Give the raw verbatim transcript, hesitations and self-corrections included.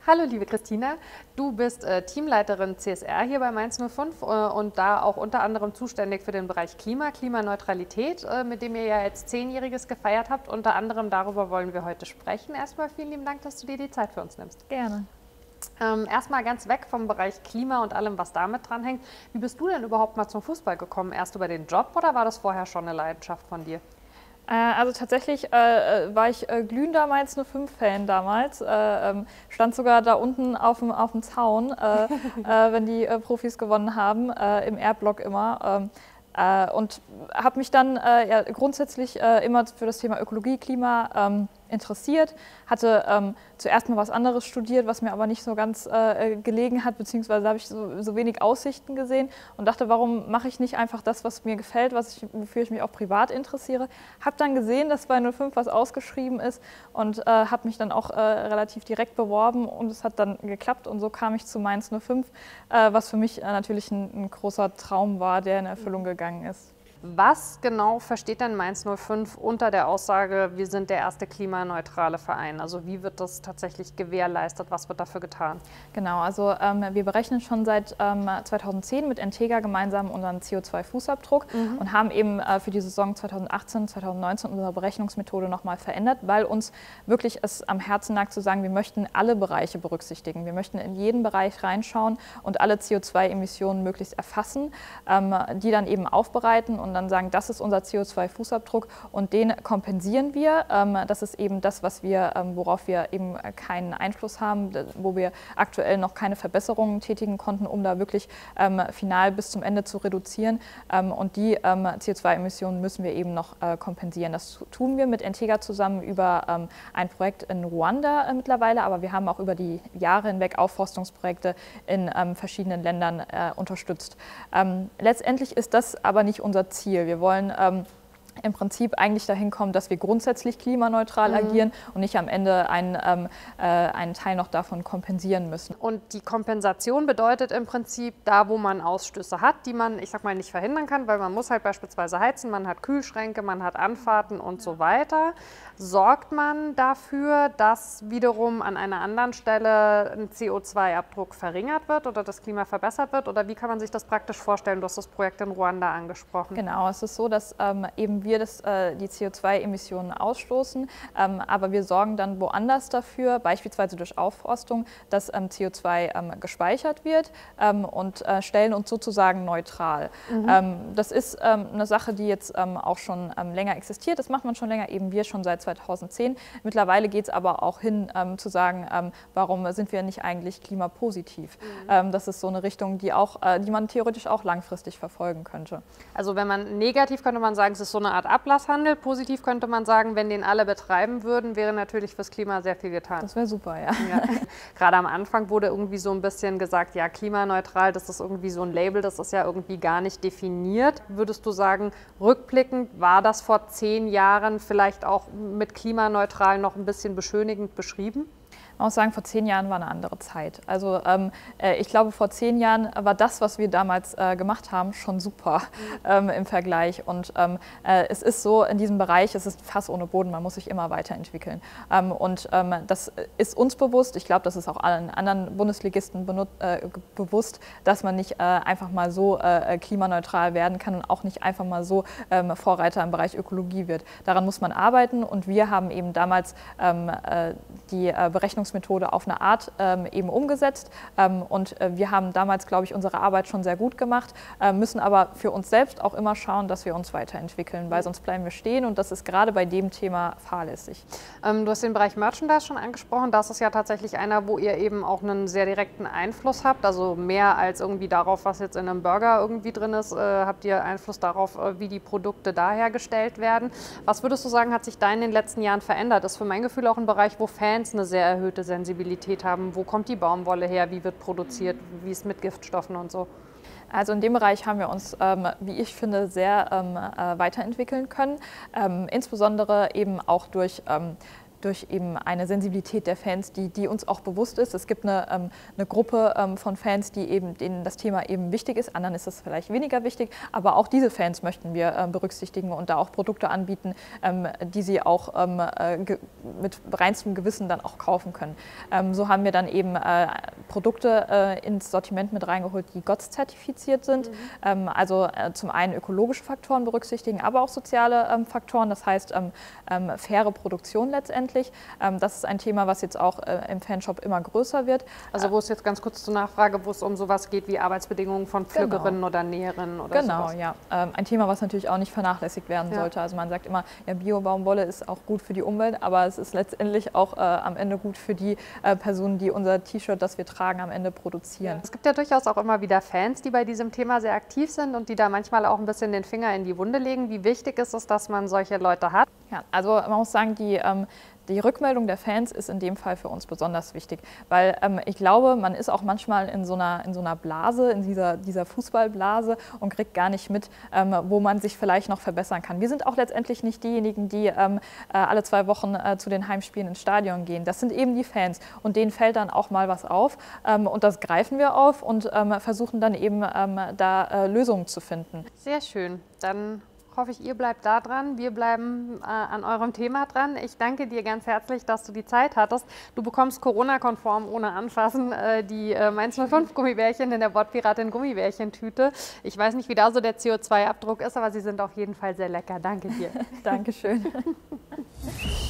Hallo liebe Christina, du bist äh, Teamleiterin C S R hier bei Mainz null fünf äh, und da auch unter anderem zuständig für den Bereich Klima, Klimaneutralität, äh, mit dem ihr ja jetzt Zehnjähriges gefeiert habt. Unter anderem darüber wollen wir heute sprechen. Erstmal vielen lieben Dank, dass du dir die Zeit für uns nimmst. Gerne. Ähm, erstmal ganz weg vom Bereich Klima und allem, was damit dranhängt. Wie bist du denn überhaupt mal zum Fußball gekommen? Erst über den Job oder war das vorher schon eine Leidenschaft von dir? Also tatsächlich äh, war ich äh, glühender Mainz null fünf-Fan damals. Äh, ähm, stand sogar da unten auf dem, auf dem Zaun, äh, äh, wenn die äh, Profis gewonnen haben, äh, im R-Block immer. Ähm, äh, und habe mich dann äh, ja, grundsätzlich äh, immer für das Thema Ökologie, Klima ähm, interessiert. Hatte ähm, zuerst mal was anderes studiert, was mir aber nicht so ganz äh, gelegen hat, beziehungsweise habe ich so, so wenig Aussichten gesehen und dachte, warum mache ich nicht einfach das, was mir gefällt, was ich, wofür ich mich auch privat interessiere. Habe dann gesehen, dass bei null fünf was ausgeschrieben ist und äh, habe mich dann auch äh, relativ direkt beworben und es hat dann geklappt und so kam ich zu Mainz null fünf, äh, was für mich äh, natürlich ein, ein großer Traum war, der in Erfüllung gegangen ist. Was genau versteht denn Mainz null fünf unter der Aussage, wir sind der erste klimaneutrale Verein? Also wie wird das tatsächlich gewährleistet? Was wird dafür getan? Genau, also ähm, wir berechnen schon seit ähm, zweitausendzehn mit Entega gemeinsam unseren C O zwei Fußabdruck mhm. und haben eben äh, für die Saison zweitausendachtzehn, zweitausendneunzehn unsere Berechnungsmethode nochmal verändert, weil uns wirklich es am Herzen lag zu sagen, wir möchten alle Bereiche berücksichtigen. Wir möchten in jeden Bereich reinschauen und alle C O zwei Emissionen möglichst erfassen, ähm, die dann eben aufbereiten und und dann sagen, das ist unser C O zwei Fußabdruck und den kompensieren wir. Das ist eben das, was wir, worauf wir eben keinen Einfluss haben, wo wir aktuell noch keine Verbesserungen tätigen konnten, um da wirklich final bis zum Ende zu reduzieren. Und die C O zwei Emissionen müssen wir eben noch kompensieren. Das tun wir mit Entega zusammen über ein Projekt in Ruanda mittlerweile, aber wir haben auch über die Jahre hinweg Aufforstungsprojekte in verschiedenen Ländern unterstützt. Letztendlich ist das aber nicht unser Ziel. Ziel. Wir wollen ähm, im Prinzip eigentlich dahin kommen, dass wir grundsätzlich klimaneutral mhm. agieren und nicht am Ende einen, ähm, äh, einen Teil noch davon kompensieren müssen. Und die Kompensation bedeutet im Prinzip, da wo man Ausstöße hat, die man, ich sag mal, nicht verhindern kann, weil man muss halt beispielsweise heizen, man hat Kühlschränke, man hat Anfahrten und ja. so weiter, sorgt man dafür, dass wiederum an einer anderen Stelle ein C O zwei Abdruck verringert wird oder das Klima verbessert wird? Oder wie kann man sich das praktisch vorstellen? Du hast das Projekt in Ruanda angesprochen. Genau, es ist so, dass ähm, eben wir wir das, äh, die C O zwei Emissionen ausstoßen, ähm, aber wir sorgen dann woanders dafür, beispielsweise durch Aufforstung, dass ähm, C O zwei ähm, gespeichert wird ähm, und äh, stellen uns sozusagen neutral. Mhm. Ähm, das ist ähm, eine Sache, die jetzt ähm, auch schon ähm, länger existiert, das macht man schon länger, eben wir schon seit zweitausendzehn. Mittlerweile geht es aber auch hin ähm, zu sagen, ähm, warum sind wir nicht eigentlich klimapositiv? Mhm. Ähm, das ist so eine Richtung, die, auch, äh, die man theoretisch auch langfristig verfolgen könnte. Also wenn man negativ, könnte man sagen, es ist so eine Art Ablasshandel. Positiv könnte man sagen, wenn den alle betreiben würden, wäre natürlich fürs Klima sehr viel getan. Das wäre super, ja. ja. Gerade am Anfang wurde irgendwie so ein bisschen gesagt, ja, klimaneutral, das ist irgendwie so ein Label, das ist ja irgendwie gar nicht definiert. Würdest du sagen, rückblickend war das vor zehn Jahren vielleicht auch mit klimaneutral noch ein bisschen beschönigend beschrieben? Man muss sagen, vor zehn Jahren war eine andere Zeit. Also ähm, äh, ich glaube, vor zehn Jahren war das, was wir damals äh, gemacht haben, schon super ähm, im Vergleich. Und ähm, äh, es ist so, in diesem Bereich, es ist Fass ohne Boden, man muss sich immer weiterentwickeln. Ähm, und ähm, das ist uns bewusst, ich glaube, das ist auch allen anderen Bundesligisten äh, bewusst, dass man nicht äh, einfach mal so äh, klimaneutral werden kann und auch nicht einfach mal so ähm, Vorreiter im Bereich Ökologie wird. Daran muss man arbeiten und wir haben eben damals ähm, äh, die äh, Berechnungs Methode auf eine Art ähm, eben umgesetzt ähm, und äh, wir haben damals, glaube ich, unsere Arbeit schon sehr gut gemacht, äh, müssen aber für uns selbst auch immer schauen, dass wir uns weiterentwickeln, weil sonst bleiben wir stehen und das ist gerade bei dem Thema fahrlässig. Ähm, du hast den Bereich Merchandise schon angesprochen, das ist ja tatsächlich einer, wo ihr eben auch einen sehr direkten Einfluss habt, also mehr als irgendwie darauf, was jetzt in einem Burger irgendwie drin ist, äh, habt ihr Einfluss darauf, äh, wie die Produkte da hergestellt werden. Was würdest du sagen, hat sich da in den letzten Jahren verändert? Das ist für mein Gefühl auch ein Bereich, wo Fans eine sehr erhöhte Sensibilität haben. Wo kommt die Baumwolle her? Wie wird produziert? Wie ist mit Giftstoffen und so? Also in dem Bereich haben wir uns, ähm, wie ich finde, sehr ähm, äh, weiterentwickeln können. Ähm, insbesondere eben auch durch ähm, durch eben eine Sensibilität der Fans, die, die uns auch bewusst ist. Es gibt eine, ähm, eine Gruppe ähm, von Fans, die eben, denen das Thema eben wichtig ist, anderen ist es vielleicht weniger wichtig, aber auch diese Fans möchten wir ähm, berücksichtigen und da auch Produkte anbieten, ähm, die sie auch ähm, äh, mit reinstem Gewissen dann auch kaufen können. Ähm, so haben wir dann eben äh, Produkte äh, ins Sortiment mit reingeholt, die G O T S-zertifiziert sind, mhm. ähm, also äh, zum einen ökologische Faktoren berücksichtigen, aber auch soziale ähm, Faktoren, das heißt ähm, ähm, faire Produktion letztendlich. Ähm, das ist ein Thema, was jetzt auch äh, im Fanshop immer größer wird. Also wo es jetzt ganz kurz zur Nachfrage, wo es um sowas geht wie Arbeitsbedingungen von Pflückerinnen genau. oder Näherinnen oder Genau, sowas. ja. Ähm, ein Thema, was natürlich auch nicht vernachlässigt werden ja. sollte. Also man sagt immer, ja, Bio-Baumwolle ist auch gut für die Umwelt, aber es ist letztendlich auch äh, am Ende gut für die äh, Personen, die unser T-Shirt, das wir tragen, am Ende produzieren. Ja. Es gibt ja durchaus auch immer wieder Fans, die bei diesem Thema sehr aktiv sind und die da manchmal auch ein bisschen den Finger in die Wunde legen. Wie wichtig ist es, dass man solche Leute hat? Ja, also man muss sagen, die ähm, Die Rückmeldung der Fans ist in dem Fall für uns besonders wichtig, weil ähm, ich glaube, man ist auch manchmal in so einer, in so einer Blase, in dieser, dieser Fußballblase und kriegt gar nicht mit, ähm, wo man sich vielleicht noch verbessern kann. Wir sind auch letztendlich nicht diejenigen, die ähm, äh, alle zwei Wochen äh, zu den Heimspielen ins Stadion gehen. Das sind eben die Fans und denen fällt dann auch mal was auf ähm, und das greifen wir auf und ähm, versuchen dann eben ähm, da äh, Lösungen zu finden. Sehr schön. Dann hoffe ich, ihr bleibt da dran. Wir bleiben äh, an eurem Thema dran. Ich danke dir ganz herzlich, dass du die Zeit hattest. Du bekommst Corona-konform ohne Anfassen äh, die äh, Mainz null fünf Gummibärchen in der Wortpiratin Gummibärchentüte. Ich weiß nicht, wie da so der C O zwei Abdruck ist, aber sie sind auf jeden Fall sehr lecker. Danke dir. Dankeschön.